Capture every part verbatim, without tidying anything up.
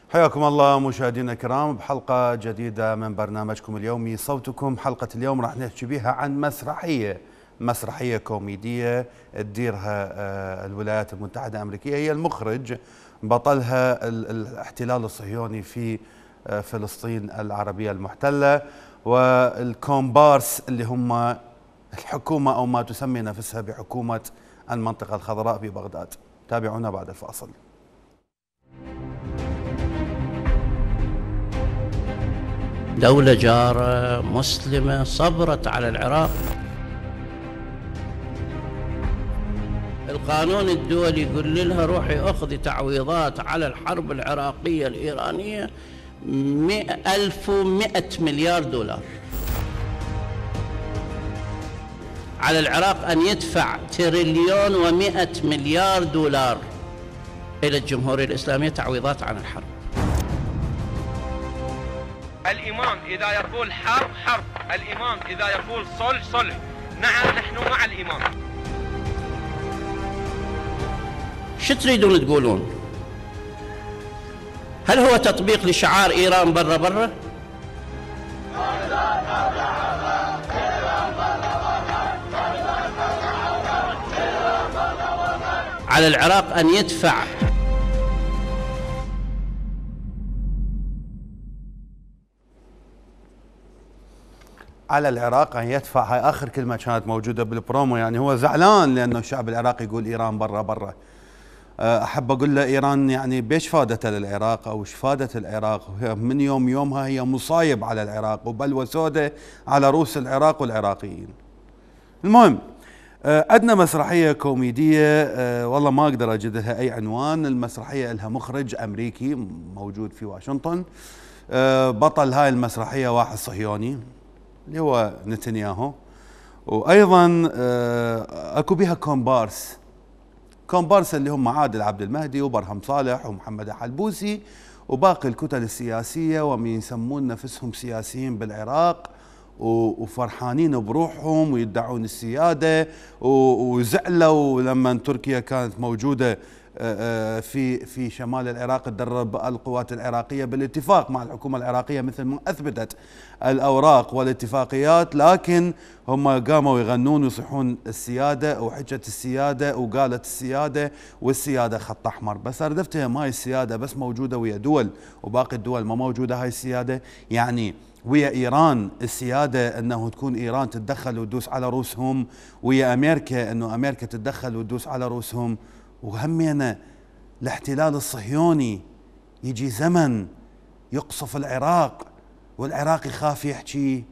حياكم الله مشاهدينا الكرام بحلقة جديدة من برنامجكم اليومي صوتكم. حلقة اليوم راح نحكي بها عن مسرحية مسرحية كوميدية تديرها الولايات المتحدة الأمريكية. هي المخرج بطلها الاحتلال الصهيوني في فلسطين العربية المحتلة، والكومبارس اللي هم الحكومة أو ما تسمي نفسها بحكومة المنطقة الخضراء في بغداد. تابعونا بعد الفاصل. دولة جارة مسلمة صبرت على العراق. القانون الدولي يقول لها روحي أخذي تعويضات على الحرب العراقية الإيرانية ألف ومئة مليار دولار. على العراق أن يدفع تريليون ومئة مليار دولار إلى الجمهورية الإسلامية تعويضات عن الحرب. الإمام إذا يقول حرب حرب، الإمام إذا يقول صلح صلح. نعم نحن مع الإمام. شو تريدون تقولون؟ هل هو تطبيق لشعار إيران برا برا؟ على العراق أن يدفع على العراق أن يدفع. هاي آخر كلمة كانت موجودة بالبرومو، يعني هو زعلان لأنه الشعب العراقي يقول إيران برا برا. أحب أقول له إيران يعني بيش فادتها للعراق أو ايش فادت العراق؟ من يوم يومها هي مصايب على العراق وبلوى سودة على رؤوس العراق والعراقيين. المهم عندنا مسرحية كوميدية، والله ما أقدر أجد لها أي عنوان. المسرحية لها مخرج أمريكي موجود في واشنطن. بطل هاي المسرحية واحد صهيوني اللي هو نتنياهو، وايضا اكو بها كومبارس كومبارس اللي هم عادل عبد المهدي وبرهم صالح ومحمد حلبوسي وباقي الكتل السياسيه، ومن يسمون نفسهم سياسيين بالعراق وفرحانين بروحهم ويدعون السياده، وزعلوا لما تركيا كانت موجوده في في شمال العراق تدرب القوات العراقيه بالاتفاق مع الحكومه العراقيه مثل ما اثبتت الاوراق والاتفاقيات، لكن هم قاموا يغنون ويصيحون السياده وحجه السياده وقالت السياده والسياده خط احمر. بس اريد افتهم هاي السياده بس موجوده ويا دول وباقي الدول ما موجوده هاي السياده؟ يعني ويا ايران السياده انه تكون ايران تتدخل وتدوس على روسهم، ويا امريكا انه امريكا تتدخل وتدوس على روسهم، وهمينا الاحتلال الصهيوني يجي زمن يقصف العراق والعراق يخاف يحكي.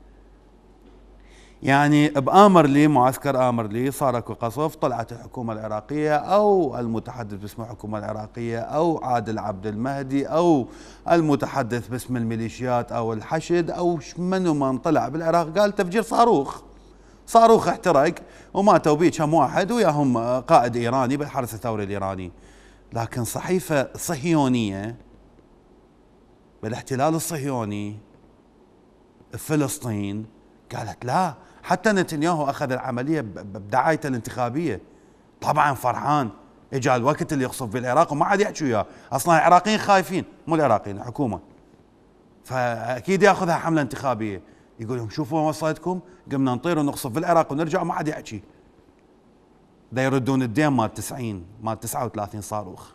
يعني بآمرلي معسكر آمرلي صار اكو قصف، طلعت الحكومة العراقية أو المتحدث باسم الحكومة العراقية أو عادل عبد المهدي أو المتحدث باسم الميليشيات أو الحشد أو منو من طلع بالعراق قال تفجير صاروخ صاروخ احترق وماتوا بيه كم واحد وياهم قائد إيراني بالحرس الثوري الإيراني. لكن صحيفة صهيونية بالاحتلال الصهيوني فلسطين قالت لا. حتى نتنياهو أخذ العملية بدعايته الانتخابية، طبعا فرحان اجى الوقت اللي يقصف بالعراق وما عاد يحكي وياه، اصلا العراقيين خايفين، مو العراقيين الحكومة، فأكيد ياخذها حملة انتخابية. يقول لهم شوفوا وين وصلتكم، قمنا نطير ونقصف بالعراق ونرجع وما عاد يحكي. دا يردون الدين مال تسعين مال تسعة وثلاثين صاروخ.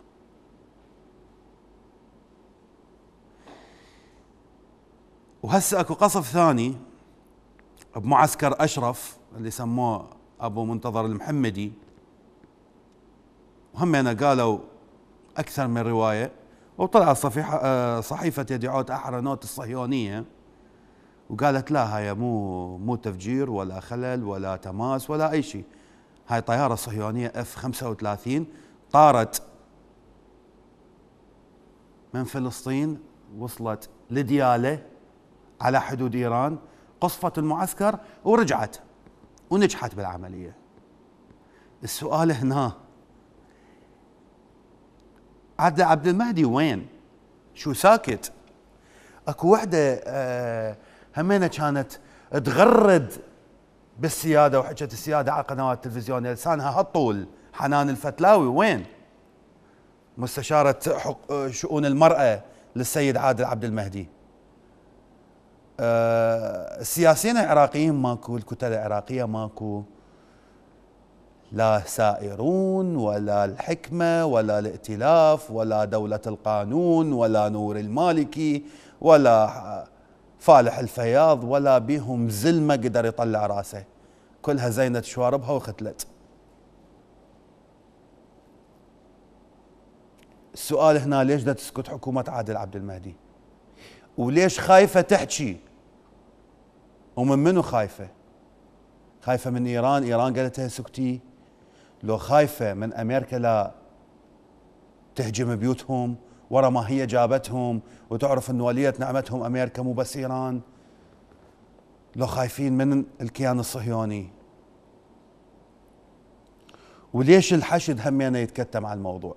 وهسه اكو قصف ثاني بمعسكر اشرف اللي سموه ابو منتظر المحمدي، وهم أنا قالوا اكثر من روايه، وطلعت صفيحه صحيفه يدعوت احرنوت الصهيونيه وقالت لا هاي مو مو تفجير ولا خلل ولا تماس ولا اي شيء، هاي طياره صهيونيه اف خمسة وثلاثين طارت من فلسطين وصلت لدياله على حدود ايران، قصفت المعسكر ورجعت ونجحت بالعمليه. السؤال هنا عادل عبد المهدي وين؟ شو ساكت؟ اكو وحده آه همينه كانت تغرد بالسياده وحكت السياده على قنوات التلفزيون لسانها هالطول، حنان الفتلاوي وين؟ مستشاره شؤون المراه للسيد عادل عبد المهدي. أه السياسيين العراقيين ماكو، الكتل العراقية ماكو، لا سائرون ولا الحكمة ولا الائتلاف ولا دولة القانون ولا نور المالكي ولا فالح الفياض، ولا بيهم زلمة قدر يطلع راسه، كلها زينة شواربها وختلت. السؤال هنا ليش دا تسكت حكومة عادل عبد المهدي؟ وليش خايفة تحكي؟ ومن منو خايفة؟ خايفة من إيران؟ إيران قالت لها سكتي؟ لو خايفة من أمريكا لا تهجم بيوتهم ورا ما هي جابتهم وتعرف أن ولية نعمتهم أمريكا مو بس إيران؟ لو خايفين من الكيان الصهيوني؟ وليش الحشد همينه يتكتم على الموضوع؟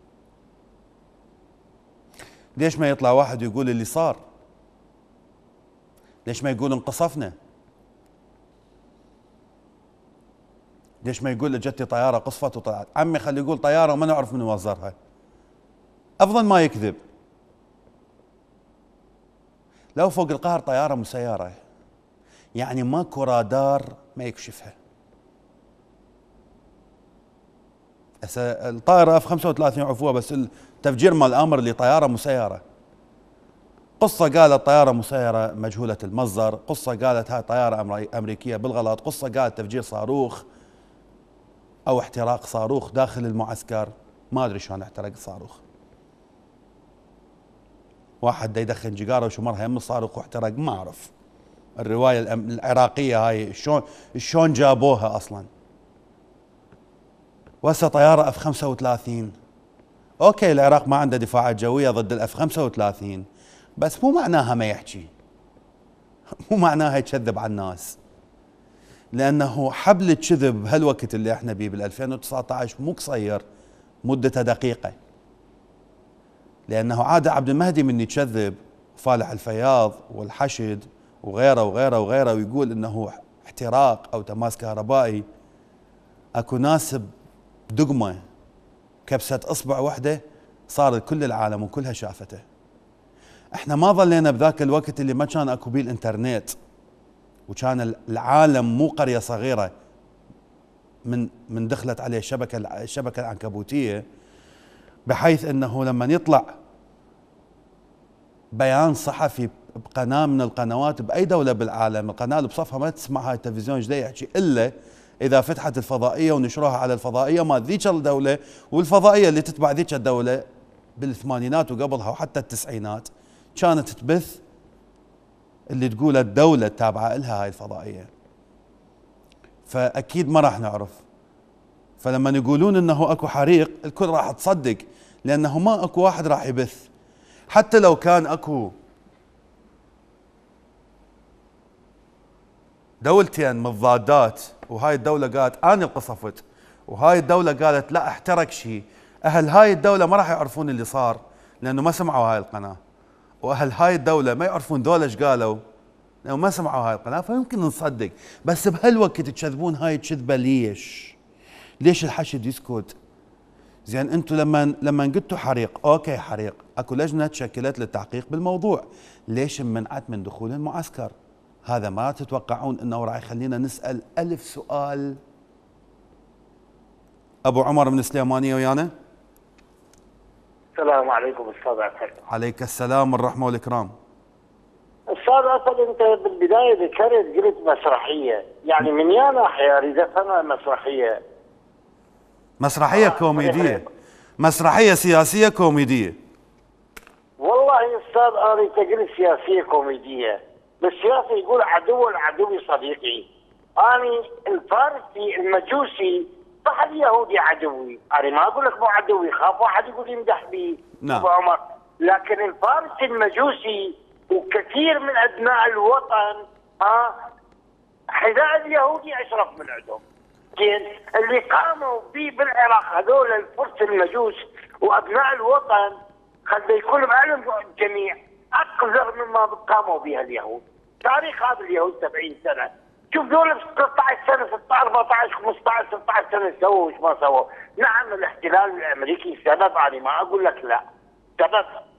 ليش ما يطلع واحد يقول اللي صار؟ ليش ما يقول انقصفنا؟ ليش ما يقول اجتني طياره قصفت وطلعت؟ عمي خلي يقول طياره وما نعرف من وزرها، افضل ما يكذب. لو فوق القهر طياره مسيره، يعني ماكو رادار ما يكشفها. هسه الطائره اف خمسة وثلاثين عفوه، بس التفجير مال الامر اللي طياره مسيره. قصه قالت طياره مسيره مجهوله المصدر، قصه قالت هاي طياره امريكيه بالغلط، قصه قالت تفجير صاروخ او احتراق صاروخ داخل المعسكر. ما ادري شلون احترق الصاروخ. واحد دا يدخن جيجاره وشمرها يم الصاروخ واحترق، ما اعرف الروايه العراقيه هاي شلون شلون جابوها اصلا. وهسه طياره اف خمسة وثلاثين، اوكي العراق ما عنده دفاعات جويه ضد الاف خمسة وثلاثين، بس مو معناها ما يحكي، مو معناها يكذب على الناس، لانه حبل الكذب بهالوقت اللي احنا بيه بال ألفين وتسعة عشر مو قصير، مدته دقيقه. لانه عادل عبد المهدي من يكذب فالح الفياض والحشد وغيره وغيره وغيره ويقول انه احتراق او تماس كهربائي، اكو ناس بدقمه كبسه اصبع وحده صار كل العالم وكلها شافته. احنا ما ظلينا بذاك الوقت اللي ما كان اكو بيه الانترنت، وكان العالم مو قريه صغيره من من دخلت عليه الشبكه الشبكه العنكبوتيه، بحيث انه لما يطلع بيان صحفي بقناه من القنوات باي دوله بالعالم، القناه اللي بصفها ما تسمع هاي التلفزيون ايش يحكي الا اذا فتحت الفضائيه ونشروها على الفضائيه مال ذيك الدوله، والفضائيه اللي تتبع ذيك الدوله بالثمانينات وقبلها وحتى التسعينات كانت تبث اللي تقوله الدوله التابعه لها هاي الفضائيه. فاكيد ما راح نعرف. فلما يقولون انه اكو حريق الكل راح تصدق، لانه ما اكو واحد راح يبث. حتى لو كان اكو دولتين مضادات وهاي الدولة قالت أنا اللي قصفت وهاي الدولة قالت لا احترق شيء، أهل هاي الدولة ما راح يعرفون اللي صار لأنه ما سمعوا هاي القناة، وأهل هاي الدولة ما يعرفون ذولا ايش قالوا لأنه ما سمعوا هاي القناة، فيمكن نصدق. بس بهالوقت تكذبون هاي الكذبة ليش؟ ليش الحشد يسكت؟ زين انتم لما لما قلتوا حريق، اوكي حريق، اكو لجنة تشكلت للتحقيق بالموضوع، ليش منعت من دخول المعسكر؟ هذا ما تتوقعون انه راح يخلينا نسال الف سؤال؟ ابو عمر من السليمانيه ويانا. السلام عليكم استاذ عسل. عليك السلام والرحمه والاكرام. استاذ عسل، انت بالبدايه ذكرت قلت مسرحيه، يعني من يا ناحيه اريد افهمها مسرحيه؟ مسرحيه آه كوميديه، مسرحيه سياسيه كوميديه. والله يا استاذ انا تقول سياسيه كوميديه، بالسياسه يقول عدو العدو صديقي. أنا الفارسي المجوسي صح اليهودي عدوي، أنا ما أقول لك مو عدوي، خاف واحد يقول يمدح بي نعم أبو عمر، لكن الفارسي المجوسي وكثير من أبناء الوطن ها حذاء اليهودي أشرف من عندهم. زين اللي قاموا به بالعراق هذول الفرس المجوس وأبناء الوطن خلي يكون بعلم الجميع أقذر مما قاموا بها اليهود. تاريخ هذا اليهود سبعين سنة، شوف دول ثلاثة عشر سنة ستة عشر أربعة عشر خمسة عشر ستة عشر سنة سووا وش ما سووا. نعم الاحتلال الأمريكي سبب، أنا ما أقول لك لا، سبب،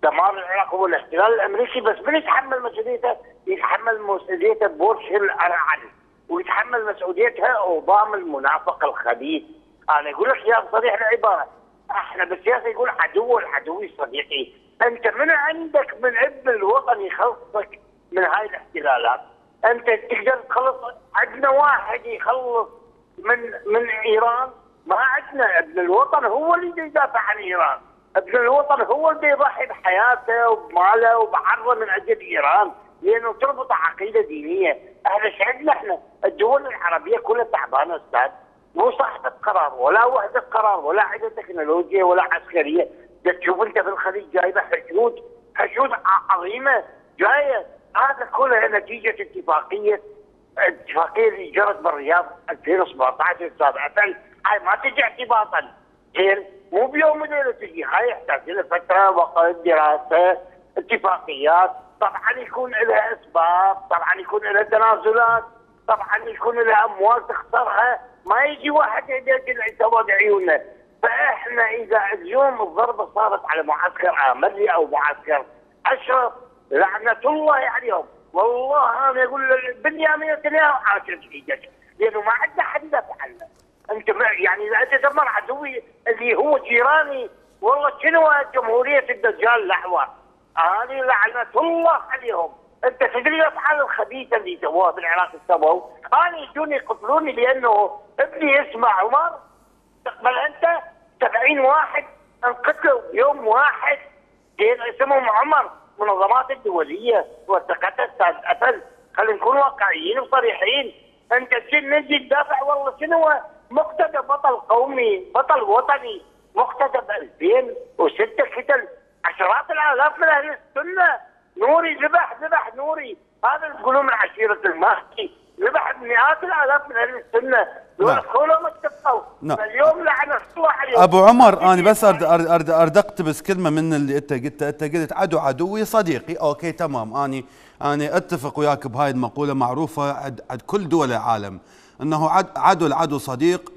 دمار العراق هو الاحتلال الامريكي، بس من يتحمل مسؤوليته؟ يتحمل مسؤوليته بورش الارعن، ويتحمل مسؤوليتها اوباما المنافق الخبيث. انا اقول لك يا صريح العباره، احنا بالسياسه يقول عدو العدو صديقي، انت من عندك من ابن الوطن يخلصك من هاي الاحتلالات؟ انت تقدر تخلص؟ عندنا واحد يخلص من من ايران؟ ما عندنا. ابن الوطن هو اللي يدافع عن ايران، ابن الوطن هو اللي يضحي بحياته وبماله وبعرضه من اجل ايران، لانه تربط عقيده دينيه. احنا ايش عندنا؟ احنا الدول العربيه كلها تعبانه استاذ، مو صاحبه قرار ولا وحده قرار ولا عندها تكنولوجيا ولا عسكريه. تشوف انت في الخليج جايبه حشود حشود عظيمه جايه، هذا كله نتيجه اتفاقيه الاتفاقيه اللي جرت بالرياض ألفين وسبعطعش السابعه، هاي ما تجي اعتباطا، زين؟ مو بيوم وليله تجي، هاي يحتاج لها فتره، وقت، دراسه، اتفاقيات، طبعا يكون لها اسباب، طبعا يكون لها تنازلات، طبعا يكون لها اموال تخسرها، ما يجي واحد يدخل سواد عيوننا. فاحنا اذا اليوم الضربه صارت على معسكر امري او معسكر اشرف لعنه الله عليهم، والله انا اقول بنيامين نتنياهو عاشر بايدك، لانه ما عندنا حد يدافع عنه. انت يعني اذا انت تدمر عدوي اللي هو جيراني، والله شنو جمهوريه الدجال الاحمر؟ هذه لعنه الله عليهم. انت تدري الافعال الخبيثه اللي سووها بالعراق سووا؟ انا يجوني يقتلوني لانه ابني اسمه عمر، تقبل انت؟ سبعين واحد انقتلوا بيوم واحد، زين اسمهم عمر، منظمات الدوليه وثقتها استاذ أفل، خلينا نكون واقعيين وصريحين. انت شنو نجي تدافع؟ والله شنو مقتدى بطل قومي بطل وطني مقتدى ب ألفين وستة قتل عشرات الالاف من اهل السنه، نوري ذبح ذبح نوري، هذا يقولون من عشيره المهدي، ذبح مئات الالاف من اهل السنه، دول كلهم اتفقوا. اليوم لعنه الله عليهم. ابو عمر انا بس ارد ارد ارد اقتبس كلمه من اللي انت قلته، انت قلت عدو عدوي صديقي، اوكي تمام، اني انا اتفق وياك بهاي المقوله معروفه عند عند كل دول العالم، انه عد عدو العدو صديق،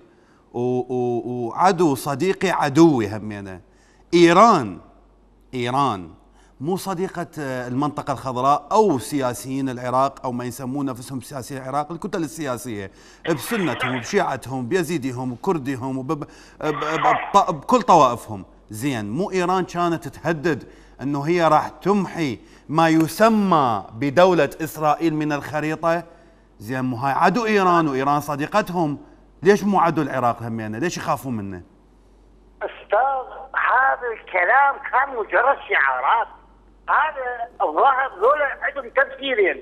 وعدو صديقي عدوي همينه. ايران ايران مو صديقة المنطقة الخضراء أو سياسيين العراق أو ما يسمون نفسهم سياسيين العراق، الكتل السياسية بسنتهم بشيعتهم بيزيدهم وكردهم وبكل طوائفهم، زين؟ مو إيران كانت تهدد أنه هي راح تمحي ما يسمى بدولة إسرائيل من الخريطة؟ زين، مو هاي عدو إيران وإيران صديقتهم، ليش مو عدو العراق همينه؟ ليش يخافون منه؟ أستاذ هذا الكلام كان مجرد شعارات، هذا الظاهر ذولا عندهم تفسيرين،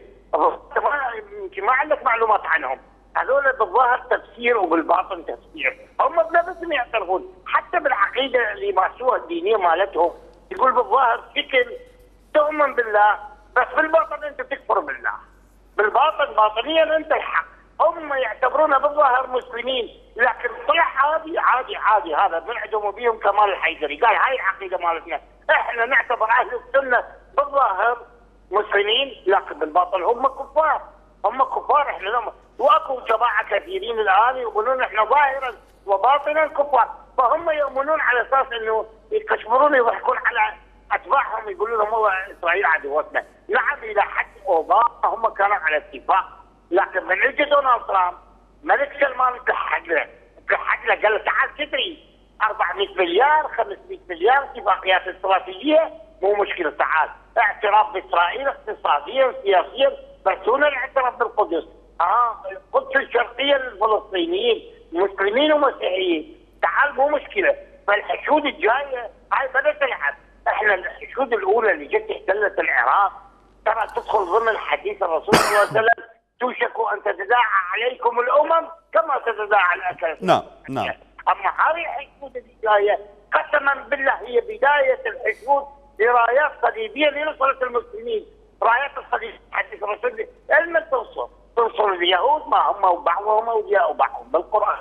يمكن ما عندك معلومات عنهم، هذول بالظاهر تفسير وبالباطن تفسير، هم بنفسهم يعترفون، حتى بالعقيده اللي مارسوها الدينيه مالتهم يقول بالظاهر شكل تؤمن بالله، بس بالباطن انت تكفر بالله، بالباطن باطنيا انت الحق. هم يعتبرون بالظاهر مسلمين، لكن طلع عادي عادي عادي، هذا من عندهم وبيهم كمال الحيدري قال هاي العقيده مالتنا، احنا نعتبر اهل السنه بالظاهر مسلمين، لكن بالباطن هم كفار، هم كفار، احنا لهم واكو جماعه كثيرين الان يقولون احنا ظاهرا وباطنا كفار، فهم يؤمنون على اساس انه يكشفرون يضحكون على اتباعهم، يقولون لهم والله اسرائيل عدوتنا. نعم الى حد اوباما هم كانوا على اتفاق، لكن من اجى دونالد ترامب ملك سلمان كحق له كحق له قال له تعال تدري أربعمئة مليار خمسمئة مليار اتفاقيات استراتيجيه مو مشكله، تعال اعتراف باسرائيل اقتصاديا سياسيا، بس دون الاعتراف بالقدس، اه القدس الشرقيه للفلسطينيين مسلمين ومسيحيين، تعال مو مشكله. فالحشود الجايه هاي بدات تلعب، احنا الحشود الاولى اللي جت احتلت العراق ترى تدخل ضمن حديث الرسول صلى الله عليه وسلم توشك ان تتداعى عليكم الامم كما تتداعى الاكل. نعم نعم. اما هذه الحشود البدايه قسما بالله هي بدايه الحشود لرايات صليبيه لنصره المسلمين، رايات الصليب حديث الرسول علما تنصر تنصر اليهود ما هم وبعضهم اولياء وبعضهم بالقران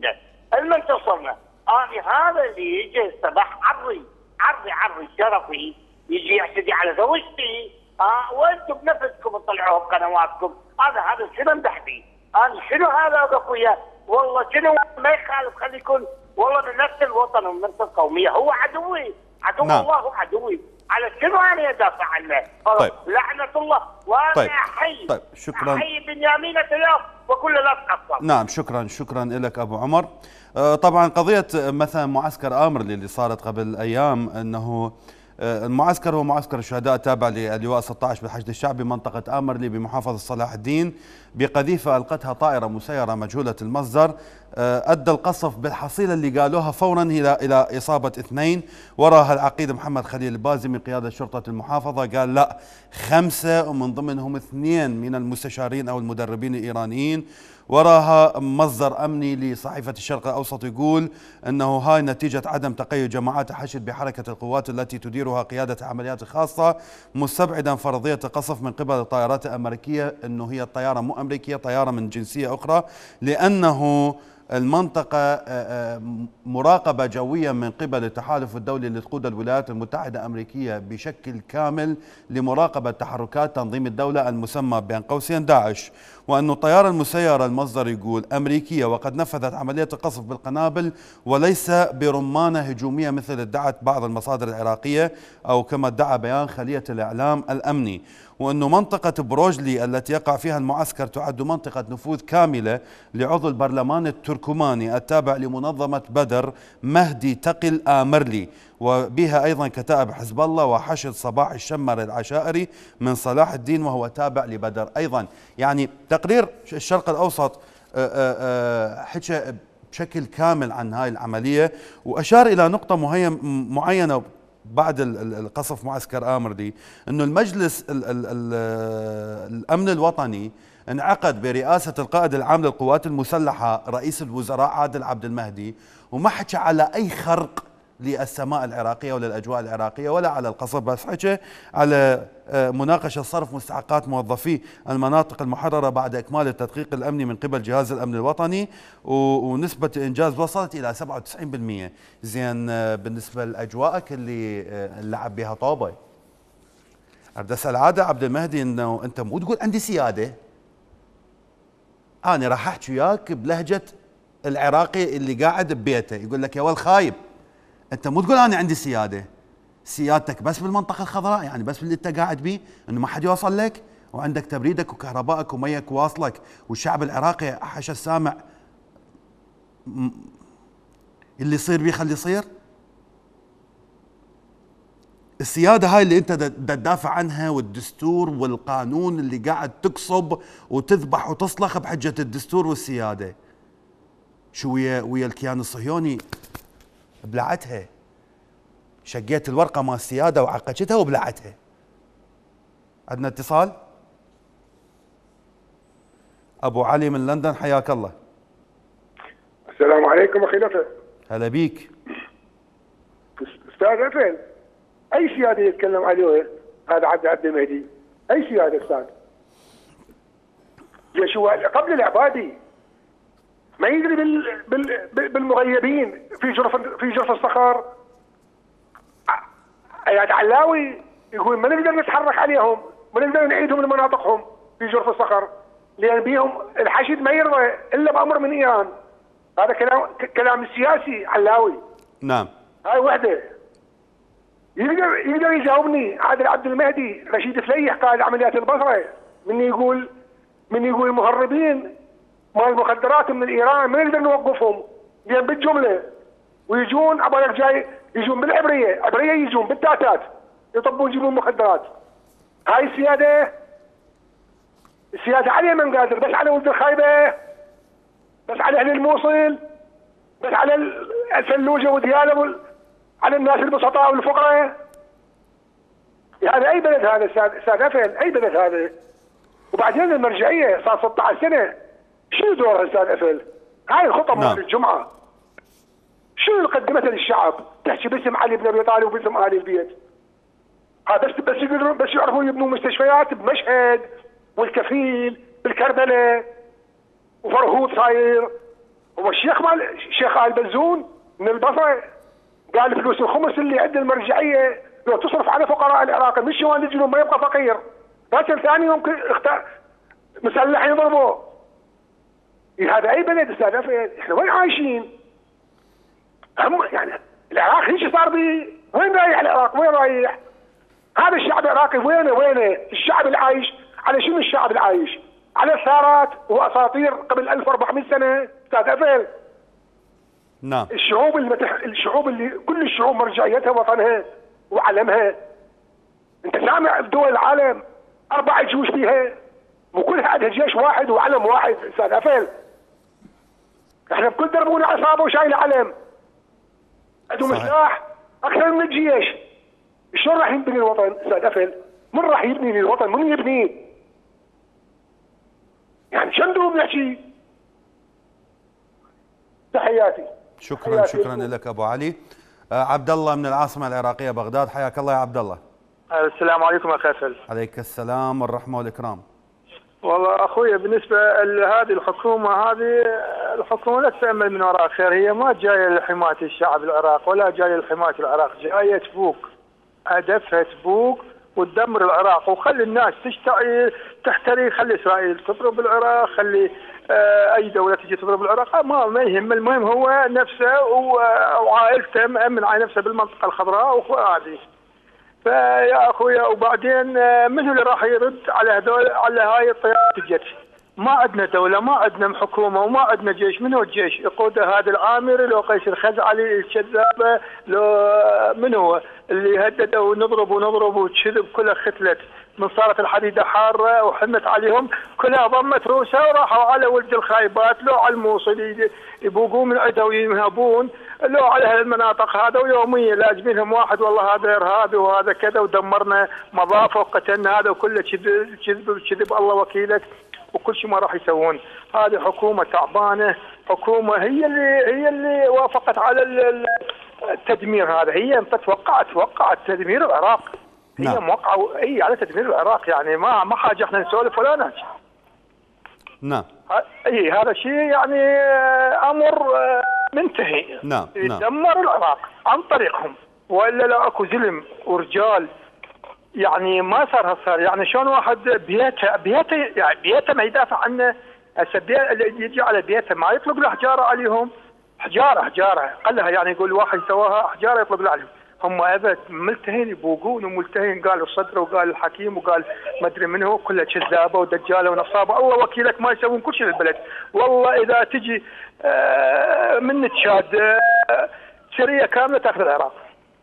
علما تنصرنا. انا هذا اللي يجي الصباح عرضي عرضي عرضي شرفي يجي يعتدي على زوجتي، اه وانتم بنفسكم تطلعوه بقنواتكم، هذا هذا شنو امدح فيه؟ انا شنو هذا اخويا؟ والله شنو ما يخالف، خلي يكون والله من نفس الوطن ومن نفس القوميه، هو عدوي عدو نعم. الله عدوي على على شنو انا ادافع عنه؟ طيب. لعنه الله وانا طيب. حي. طيب شكرا. حي بنيامين نتنياهو وكل لا تقصر. نعم شكرا شكرا لك ابو عمر. آه طبعا قضيه مثلا معسكر آمرلي اللي صارت قبل ايام، انه المعسكر هو معسكر الشهداء التابع للواء ستة عشر بالحشد الشعبي منطقة آمرلي بمحافظة صلاح الدين بقذيفة ألقتها طائرة مسيرة مجهولة المصدر، أدى القصف بالحصيلة اللي قالوها فورا إلى إلى إصابة اثنين. وراها العقيد محمد خليل البازي من قيادة شرطة المحافظة قال لا خمسة ومن ضمنهم اثنين من المستشارين أو المدربين الإيرانيين. وراها مصدر أمني لصحيفة الشرق الأوسط يقول أنه هاي نتيجة عدم تقيد جماعات حشد بحركة القوات التي تديرها قيادة عمليات خاصة، مستبعدا فرضية القصف من قبل الطائرات الأمريكية، أنه هي الطيارة مو أمريكية، طيارة من جنسية أخرى، لأنه المنطقة مراقبة جوية من قبل التحالف الدولي اللي تقود الولايات المتحدة الأمريكية بشكل كامل لمراقبة تحركات تنظيم الدولة المسمى بين قوسين داعش، وأن الطيارة المسيرة المصدر يقول أمريكية وقد نفذت عملية القصف بالقنابل وليس برمانة هجومية مثل ادعت بعض المصادر العراقية أو كما ادعى بيان خلية الإعلام الأمني، وأنه منطقة بروجلي التي يقع فيها المعسكر تعد منطقة نفوذ كاملة لعضو البرلمان التركماني التابع لمنظمة بدر مهدي تقي الآمرلي، وبها أيضا كتائب حزب الله وحشد صباح الشمر العشائري من صلاح الدين وهو تابع لبدر أيضا. يعني تقرير الشرق الأوسط حكى بشكل كامل عن هاي العملية، وأشار إلى نقطة معينة بعد القصف معسكر آمرلي، أنه المجلس ال ال ال الأمن الوطني انعقد برئاسة القائد العام للقوات المسلحة رئيس الوزراء عادل عبد المهدي، وما حكى على أي خرق للسماء العراقية ولا الأجواء العراقية ولا على القصف، بس حكى على مناقشة صرف مستحقات موظفي المناطق المحررة بعد إكمال التدقيق الأمني من قبل جهاز الأمن الوطني، ونسبة الإنجاز وصلت إلى سبعة وتسعين بالمئة. زين بالنسبة لأجواءك اللي لعب بها طوبة، أريد أسأل عادل عبد المهدي إنه أنت مو تقول عندي سيادة، أنا راح أحكي وياك بلهجة العراقي اللي قاعد ببيته، يقول لك يا ول خايب أنت مو تقول أنا عندي سيادة، سيادتك بس بالمنطقة الخضراء، يعني بس باللي أنت قاعد بيه، إنه ما حد يوصل لك، وعندك تبريدك وكهربائك وميك واصلك، والشعب العراقي حش السامع اللي يصير بيه خلي يصير. السيادة هاي اللي أنت تدافع عنها والدستور والقانون اللي قاعد تقصب وتذبح وتصلخ بحجة الدستور والسيادة، شو ويا ويا الكيان الصهيوني بلعتها، شقيت الورقة مال السيادة وعقشتها وبلعتها. عندنا اتصال. أبو علي من لندن، حياك الله. السلام عليكم أخي نفل. هلا بيك. أستاذ نفل، أي سيادة يتكلم عليه هذا عبد عبد المهدي؟ أي سيادة أستاذ؟ ليش هو قبل العبادي ما يدري بال بال بالمغيبين في جرف في جرف الصخر؟ يعني علاوي يقول ما نقدر نتحرك عليهم، ما نقدر نعيدهم لمناطقهم في جرف الصخر، لان بيهم الحشد ما يرضى الا بامر من ايران. هذا كلام كلام السياسي علاوي. نعم. هاي وحده. يقدر يقدر يجاوبني عادل عبد المهدي رشيد فليح قائد عمليات البصره من يقول من يقول المهربين مال المخدرات من ايران ما نقدر نوقفهم لان بالجمله ويجون عبالك جاي يجون بالعبريه، عبريه يجون بالتاتات يطبون يجيبون مخدرات. هاي السياده السياده على من قادر؟ بس على ولد الخايبه؟ بس على اهل الموصل؟ بس على الفلوجه ودياله؟ على الناس البسطاء والفقراء؟ هذا اي بلد هذا استاذ نفل؟ اي بلد هذا؟ وبعدين المرجعيه صار ستة عشر سنه، شنو دورها استاذ نفل؟ هاي الخطب مال الجمعه شنو اللي قدمتها للشعب؟ تحكي باسم علي بن ابي طالب وباسم اهل البيت. ها بس بس يقدرون بس يعرفون يبنوا مستشفيات بمشهد والكفيل بالكربلاء وفرهود صاير. هو الشيخ مال الشيخ ال بزون من البصره قال فلوس الخمس اللي عند المرجعيه لو تصرف على فقراء العراق مش شوان الجنوب ما يبقى فقير. رجل ثاني ممكن اختار مسلح يضربه. هذا اي بلد استاذ نفل؟ احنا وين عايشين؟ هم يعني العراق ايش صار بيه؟ وين رايح العراق؟ وين رايح؟ هذا الشعب العراقي وينه وينه؟ الشعب العايش على شنو الشعب العايش؟ على الثارات واساطير قبل ألف وأربعمئة سنه استاذ افل. نعم. الشعوب المتح... الشعوب اللي كل الشعوب مرجعيتها وطنها وعلمها. انت سامع بدول العالم اربع جيوش فيها وكلها عندها جيش واحد وعلم واحد استاذ افل. احنا بكل دربونا عصابه وشايله علم. عندهم سلاح اكثر من الجيش. شلون راح يبني الوطن استاذ افل؟ من راح يبني الوطن؟ من يبنيه؟ يعني شو ندوب نحكي؟ تحياتي. شكرا تحياتي. شكرا لك ابو علي. آه عبد الله من العاصمه العراقيه بغداد، حياك الله يا عبد الله. السلام عليكم اخي فل. عليك السلام والرحمه والاكرام. والله اخوي بالنسبه لهذه الحكومه هذه الحكومه لا تتامل من وراء خير، هي ما جايه لحمايه الشعب العراق ولا جايه لحمايه العراق، جايه تفوق هدفها تفوق وتدمر العراق وخلي الناس تشتعل تحتري، خلي اسرائيل تضرب العراق، خلي آه اي دوله تجي تضرب العراق، ما ما يهم، المهم هو نفسه وعائلته مأمن على نفسه بالمنطقه الخضراء وهذه. فيا اخويا وبعدين من هو اللي راح يرد على هذول على هاي الطيارات الجت؟ ما عندنا دوله، ما عندنا حكومه وما عندنا جيش، من هو الجيش؟ يقوده هذا العامري لو قيس الخزعلي الكذابه، لو من هو اللي هدده ونضرب ونضرب وكذب كلها ختلت من صارت الحديده حاره وحنت عليهم كلها ضمت روسها وراحوا على ولد الخايبات، لو على الموصل يبوقون من عده وينهبون، لو على المناطق هذا ويوميا لازمينهم واحد والله هذا ارهابي وهذا كذا ودمرنا مضافه وقتلنا هذا وكله كذب كذب كذب الله وكيلك وكل شيء ما راح يسوون. هذه حكومه تعبانه، حكومه هي اللي هي اللي وافقت على التدمير هذا، هي توقعت توقعت تدمير العراق. هي نعم. موقعه هي على تدمير العراق، يعني ما ما حاجه احنا نسولف ولا نحكي. نعم. اي هذا شيء يعني امر منتهي. نعم. يدمر العراق عن طريقهم، والا لا اكو زلم ورجال يعني ما صار هالصار. يعني شلون واحد بيته بيته يعني بيته ما يدافع عنه، هسه اللي يجي على بيته ما يطلق له حجاره عليهم، حجاره حجاره قلها يعني يقول واحد سواها حجاره يطلق له عليهم. هم ابد ملتهين يبوقون وملتهين، قال الصدر وقال الحكيم وقال ما ادري منه، كله كذابه ودجاله ونصابه، الله وكيلك ما يسوون كل شيء للبلد. والله اذا تجي من تشاد سريه كامله تاخذ العراق.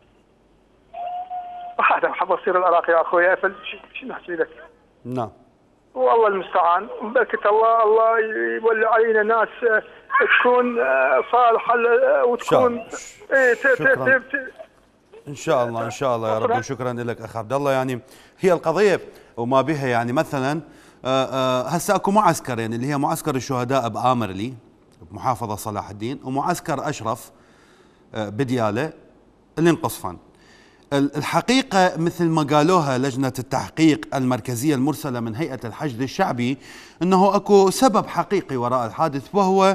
وهذا حظ يصير العراق يا اخوي افل، شو نحكي لك؟ نعم. والله المستعان، بركة الله الله يولي علينا ناس تكون صالحه وتكون ايه شكرا. ان شاء الله ان شاء الله يا رب. وشكرا لك اخ عبد الله. يعني هي القضيه وما بها يعني مثلا هسه اكو معسكرين اللي هي معسكر الشهداء بآمرلي بمحافظه صلاح الدين، ومعسكر اشرف بدياله اللي انقصفن. الحقيقة مثل ما قالوها لجنة التحقيق المركزية المرسلة من هيئة الحشد الشعبي أنه أكو سبب حقيقي وراء الحادث، وهو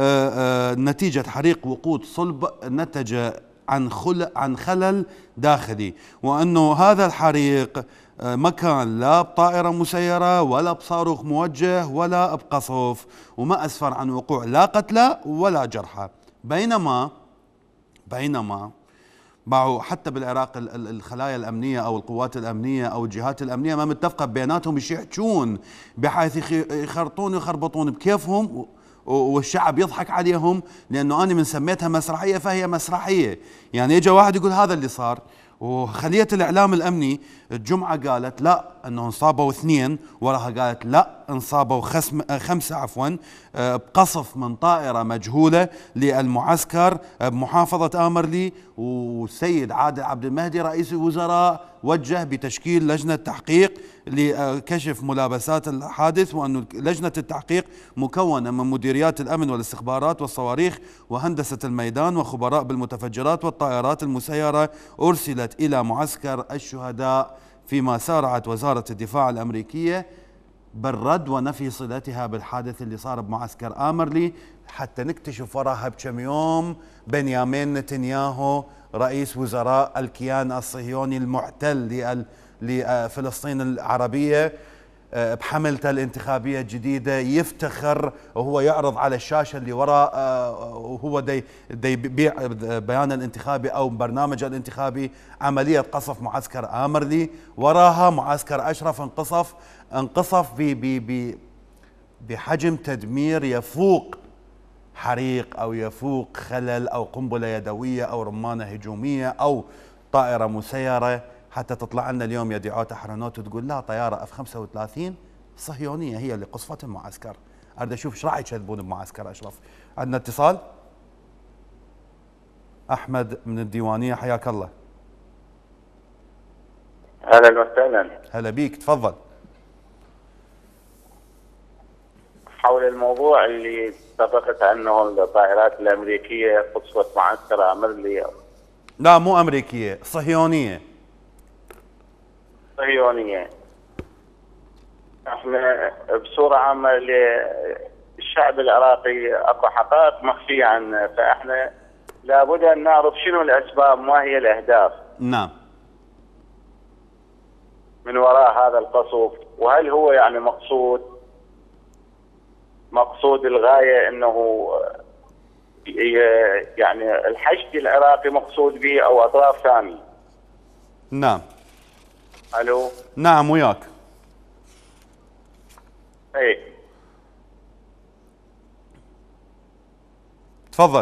نتيجة حريق وقود صلب نتج عن خل عن خلل داخلي، وأنه هذا الحريق ما كان لا بطائرة مسيرة ولا بصاروخ موجه ولا بقصف، وما أسفر عن وقوع لا قتلى ولا جرحى. بينما بينما معه حتى بالعراق الخلايا الأمنية أو القوات الأمنية أو الجهات الأمنية ما متفقة بيناتهم يحجون بحيث يخرطون ويخربطون بكيفهم والشعب يضحك عليهم، لأنه أنا من سميتها مسرحية فهي مسرحية. يعني يجي واحد يقول هذا اللي صار، وخلية الإعلام الأمني الجمعة قالت لا أنه انصابوا اثنين، وراها قالت لا انصابوا خمسة عفوا بقصف من طائرة مجهولة للمعسكر بمحافظة آمرلي. والسيد عادل عبد المهدي رئيس الوزراء وجه بتشكيل لجنة تحقيق لكشف ملابسات الحادث، وأن لجنة التحقيق مكونة من مديريات الأمن والاستخبارات والصواريخ وهندسة الميدان وخبراء بالمتفجرات والطائرات المسيرة أرسلت إلى معسكر الشهداء، فيما سارعت وزارة الدفاع الأمريكية بالرد ونفي صلتها بالحادث اللي صار بمعسكر آمرلي، حتى نكتشف وراها بكم يوم بنيامين نتنياهو رئيس وزراء الكيان الصهيوني المحتل لفلسطين العربية بحملته الانتخابية الجديدة، يفتخر وهو يعرض على الشاشة اللي وراء وهو دي دي بيع بيانه الانتخابي أو برنامجه الانتخابي عملية قصف معسكر آمرلي، وراها معسكر أشرف انقصف انقصف بحجم تدمير يفوق حريق أو يفوق خلل أو قنبلة يدوية أو رمانة هجومية أو طائرة مسيرة، حتى تطلع لنا اليوم يدعوت أحرنوت وتقول لا طيارة اف خمسة وثلاثين صهيونية هي اللي قصفت المعسكر. أريد أشوف ايش راح يكذبون بمعسكر أشرف. عندنا اتصال. أحمد من الديوانية، حياك الله. أهلا وسهلا. هلا بيك، تفضل. حول الموضوع اللي سبقت عنه الطائرات الأمريكية قصفت معسكر آمرلي. لا مو أمريكية، صهيونية. صهيونية. احنا بصورة عامة للشعب العراقي اكو حقائق مخفية عنه، فاحنا لابد ان نعرف شنو الاسباب، ما هي الاهداف. نعم. من وراء هذا القصف، وهل هو يعني مقصود مقصود الغاية انه يعني الحشد العراقي مقصود به او اطراف ثانية؟ نعم. الو. نعم وياك. اي تفضل.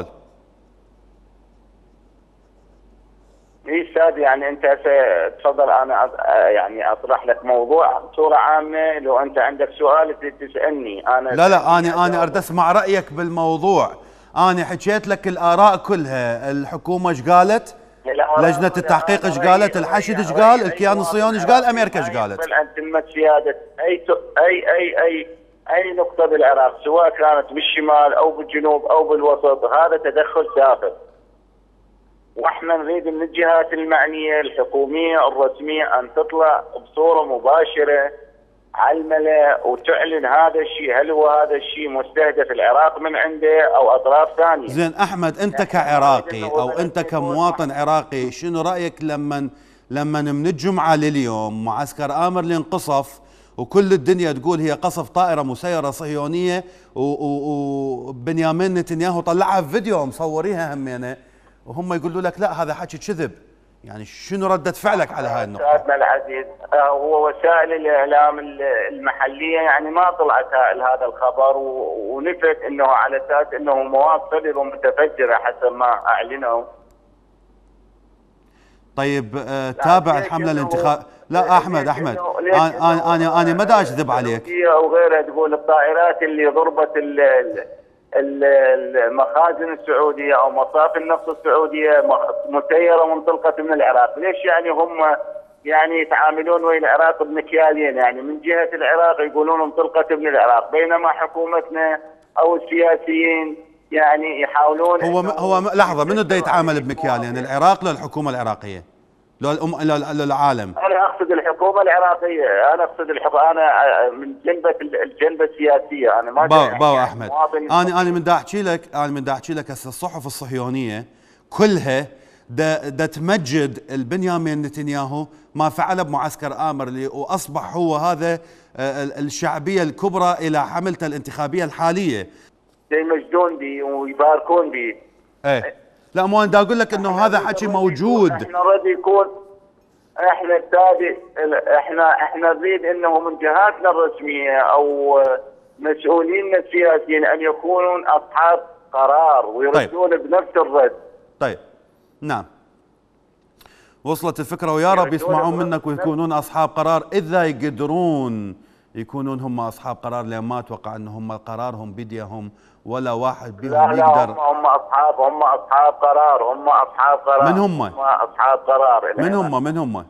اي استاذ، يعني انت تفضل، انا يعني اطرح لك موضوع بصوره عامه، لو انت عندك سؤال تسالني انا. لا لا انا انا اريد اسمع رايك بالموضوع. انا حكيت لك الاراء كلها، الحكومه ايش قالت؟ لجنه التحقيق ايش قالت؟ الحشد ايش قال؟ الكيان الصهيوني ايش قال؟ امريكا ايش قالت؟ ان تمت سياده اي اي اي اي اي نقطه بالعراق، سواء كانت بالشمال او بالجنوب او بالوسط، هذا تدخل سافر. واحنا نريد من الجهات المعنيه الحكوميه الرسميه ان تطلع بصوره مباشره على الملأ وتعلن هذا الشيء، هل هو هذا الشيء مستهدف العراق من عنده او اطراف ثانيه. زين احمد، انت كعراقي او انت كمواطن عراقي، شنو رايك لما لما من الجمعه لليوم معسكر آمرلي انقصف وكل الدنيا تقول هي قصف طائره مسيره صهيونيه، وبنيامين نتنياهو طلعها في فيديو مصوريها همينه، وهم يقولوا لك لا هذا حكي كذب؟ يعني شنو ردة فعلك على هاي النقطة؟ أستاذنا العزيز، هو وسائل الإعلام المحلية يعني ما طلعت هذا الخبر، ونفت أنه على أساس أنه مواد صدر ومتفجرة حسب ما أعلنوا. طيب آه تابع الحملة الانتخابية. لا أحمد أحمد أنا أنا أنا ما دا أكذب عليك. أو غيرها تقول الطائرات اللي ضربت المخازن السعودية أو مصافي النفط السعودية مسيرة منطلقة من العراق، ليش يعني هم يعني يتعاملون ويا العراق بمكيالين؟ يعني من جهة العراق يقولون منطلقة من العراق، بينما حكومتنا أو السياسيين يعني يحاولون. هو هو لحظة، منو بده يتعامل بمكيالين؟ العراق ولا الحكومة العراقية؟ لو الأم للعالم؟ أنا أقصد الحكومة العراقية، أنا أقصد الحكومة، أنا من جنبة الجنبة السياسية، أنا ما باو باو يعني أحمد، أنا أنا من دا أحكي لك أنا من دا أحكي لك هسه الصحف الصهيونية كلها دا, دا تمجد البنيامين نتنياهو ما فعله بمعسكر آمرلي، وأصبح هو هذا الشعبية الكبرى إلى حملته الانتخابية الحالية. يمجدون به ويباركون به. إيه لا مو انا دا اقول لك انه هذا حكي موجود. احنا نريد يكون احنا التابع، احنا احنا نريد انه من جهاتنا الرسميه او مسؤولينا السياسيين ان يكونون اصحاب قرار ويردون طيب. بنفس الرد. طيب نعم وصلت الفكره، ويا رب يسمعون منك ويكونون اصحاب قرار اذا يقدرون يكونون هم اصحاب قرار، لان ما اتوقع ان هم قرارهم بيديهم ولا واحد بهم لا لا يقدر. هم هم اصحاب هم اصحاب قرار هم اصحاب قرار من هم؟ هم اصحاب قرار. من هم من هم؟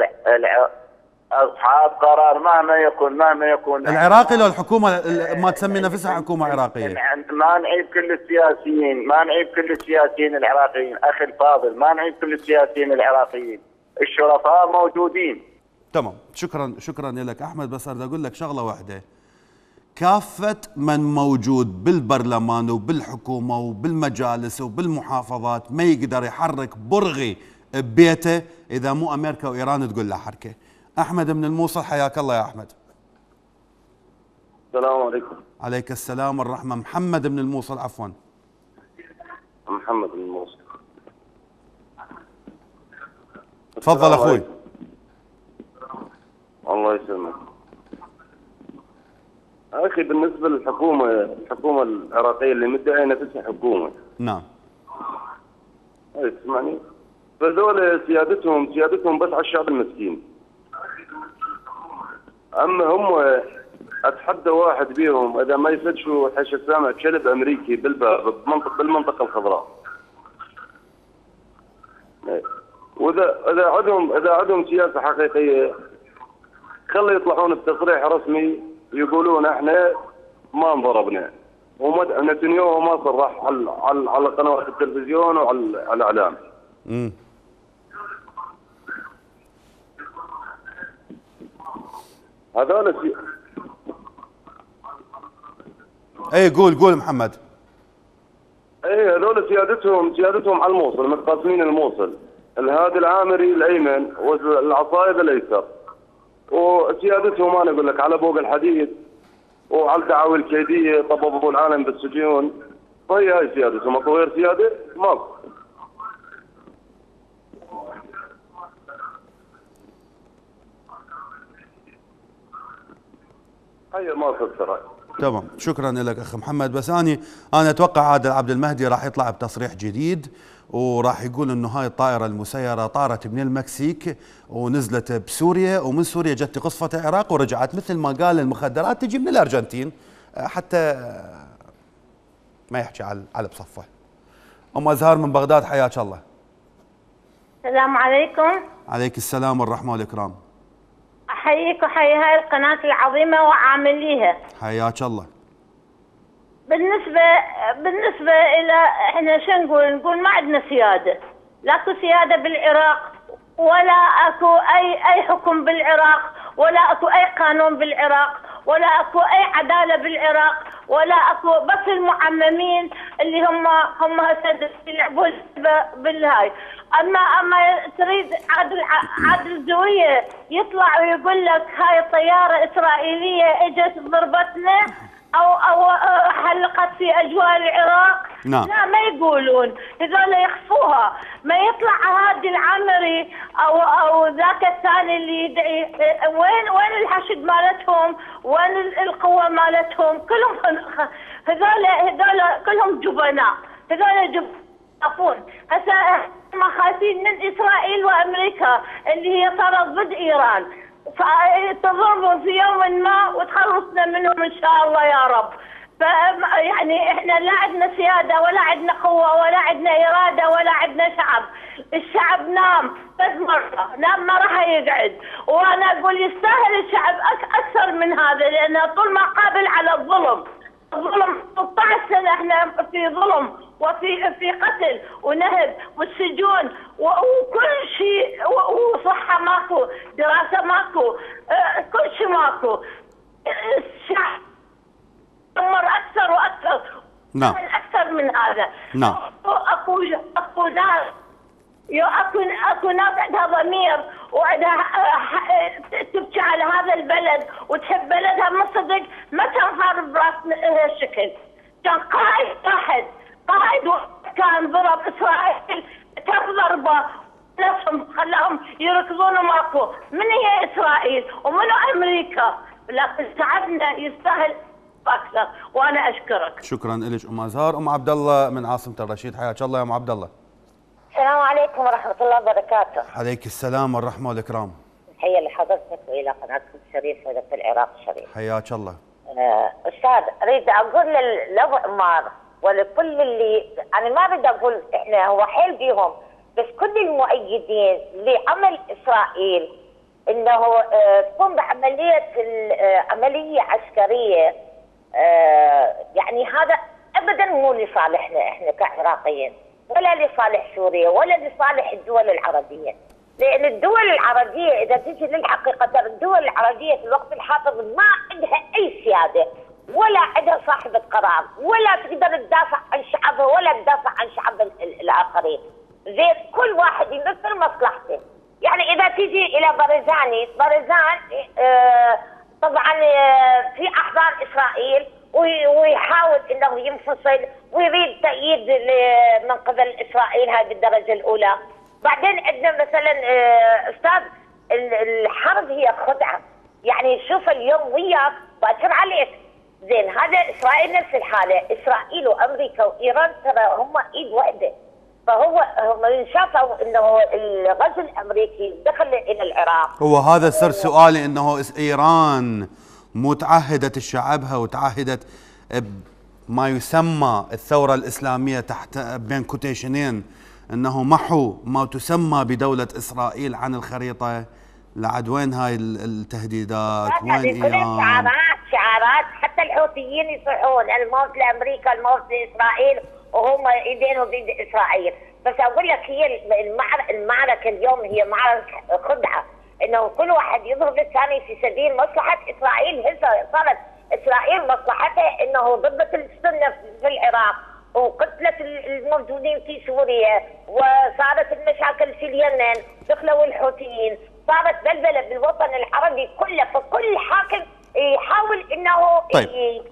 اصحاب قرار مهما يكون مهما يكون العراقي لو الحكومه ما تسمي نفسها حكومه عراقيه. ما نعيب كل السياسيين، ما نعيب كل السياسيين العراقيين اخي الفاضل، ما نعيب كل السياسيين العراقيين، الشرفاء موجودين. تمام، شكرا شكرا لك احمد. بس اريد اقول لك شغله واحده، كافة من موجود بالبرلمان وبالحكومة وبالمجالس وبالمحافظات ما يقدر يحرك برغي ببيته إذا مو أمريكا وإيران تقول له حركة. أحمد من الموصل، حياك الله يا أحمد. السلام عليكم. عليك السلام والرحمة. محمد من الموصل عفوا. محمد من الموصل. تفضل اخوي. الله يسلمك. اخي بالنسبه للحكومه الحكومه العراقيه اللي مدعيه نفسها حكومه. نعم. اسمعني. فذول سيادتهم سيادتهم بس على الشعب المسكين. اما هم اتحدى واحد بيهم اذا ما يفتشوا حش سامع كلب امريكي بالباب بمنطقه بالمنطقه الخضراء. واذا اذا عندهم اذا عندهم سياسه حقيقيه خلي يطلعون بتصريح رسمي يقولون احنا ما انضربنا، ونتنياهو ما صرح على على على قنوات التلفزيون وعلى الاعلام. امم هذول سي... اي قول قول محمد. اي هذول سيادتهم سيادتهم على الموصل متقاسمين الموصل، الهادي العامري الايمن والعصايب الايسر، وسيادتهم انا اقول لك على بوق الحديد وعلى الدعاوي الكيديه طببوا العالم بالسجون، فهي هاي سيادتهم. اكو غير سياده؟ ماكو. هي ما تفسر. تمام، شكرا لك اخ محمد. بس اني انا اتوقع عادل عبد المهدي راح يطلع بتصريح جديد وراح يقول انه هاي الطائره المسيره طارت من المكسيك ونزلت بسوريا ومن سوريا جت قصفت العراق ورجعت، مثل ما قال المخدرات تجي من الارجنتين، حتى ما يحكي على على بصفه. ام ازهار من بغداد، حياك الله. السلام عليكم. عليك السلام والرحمه والاكرام. احييك وحيي هاي القناه العظيمه وعامليها. حياك الله. بالنسبه بالنسبه الى احنا شو نقول؟ نقول ما عندنا سياده، لا اكو سياده بالعراق ولا اكو اي اي حكم بالعراق ولا اكو اي قانون بالعراق ولا اكو اي عداله بالعراق ولا اكو، بس المعممين اللي هم هم هسه يلعبوا بالهاي. اما اما تريد عادل عادل الزويه يطلع ويقول لك هاي طياره اسرائيليه اجت ضربتنا او او حلقت في اجواء العراق. نعم. لا ما يقولون، هذول يخفوها. ما يطلع هادي العمري او او ذاك الثاني اللي يدعي، وين وين الحشد مالتهم؟ وين القوه مالتهم؟ كلهم هذول هذول كلهم جبناء، هذول جبناء. هسه ما خايفين من اسرائيل وامريكا اللي هي صارت ضد ايران، فتضربوا في يوم ما وتخلصنا منهم ان شاء الله يا رب. ف يعني احنا لا عندنا سياده ولا عندنا قوه ولا عندنا اراده ولا عندنا شعب. الشعب نام بس مره، نام ما راح يقعد. وانا اقول يستاهل الشعب اكثر من هذا، لانه طول ما قابل على الظلم. الظلم ستة عشر سنه احنا في ظلم وفي في قتل ونهب والسجون وكل شيء، وصحه ماكو، دراسه ماكو، اه كل شيء ماكو. الشعب دمر اكثر واكثر. نعم. اكثر من هذا. نعم. اكو اكو ناس يو اكو اكو ناس عندها ضمير وعندها تبكي على هذا البلد وتحب بلدها من صدق، ما تنهار براس هالشكل. كان قائد واحد، قائد كان ضرب اسرائيل كم ضربه نفسهم خلاهم يركضون وماكو. من هي اسرائيل ومن امريكا؟ لكن شعبنا يستاهل اكثر، وانا اشكرك. شكرا لك ام ازهار. ام عبد الله من عاصمه الرشيد، حياك الله يا ام عبد الله. السلام عليكم ورحمه الله وبركاته. عليك السلام والرحمه والاكرام. تحيه لحضرتك والى قناتكم الشريفه ولك العراق الشريف. حياك الله. آه استاذ، اريد اقول لابو عمار ولكل اللي، انا ما اريد اقول احنا هو حيل بيهم، بس كل المؤيدين لعمل اسرائيل انه آه تقوم بعمليه آه عمليه عسكريه، آه يعني هذا ابدا مو لصالحنا احنا كعراقيين، ولا لصالح سوريا ولا لصالح الدول العربيه. لان الدول العربيه اذا تجي للحقيقه، الدول العربيه في الوقت الحاضر ما عندها اي سياده ولا عندها صاحبه قرار، ولا تقدر تدافع عن شعبها ولا تدافع عن شعب الاخرين. زين كل واحد يمثل مصلحته. يعني اذا تجي الى برزاني، برزان آه طبعا في احضان اسرائيل ويحاول انه ينفصل ويريد تأييد من قبل اسرائيل هذه الدرجه الاولى. بعدين عندنا مثلا استاذ الحرب هي خدعه، يعني شوف اليوم وياك باكر عليك زين. هذا اسرائيل نفس الحاله، اسرائيل وامريكا وايران ترى هم ايد واحده. فهو هم شافوا انه الغزو الامريكي دخل الى العراق. هو هذا سر سؤالي، انه ايران متعهدة شعبها وتعهدت بما يسمى الثورة الإسلامية تحت بين كوتيشنين، أنه محو ما تسمى بدولة إسرائيل عن الخريطة. لعد وين هاي التهديدات؟ وين إيران؟ شعارات شعارات حتى الحوثيين يصيحون الموت لأمريكا الموت لإسرائيل وهم ايدينهم بيد إسرائيل. بس أقول لك هي المعركة اليوم هي معركة خدعة، انه كل واحد يضرب الثاني في سبيل مصلحه اسرائيل. هسه صارت اسرائيل مصلحتها انه ضربت السنه في العراق وقتلت الموجودين في سوريا، وصارت المشاكل في اليمن، دخلوا الحوثيين، صارت بلبله بالوطن العربي كله. فكل حاكم يحاول انه طيب.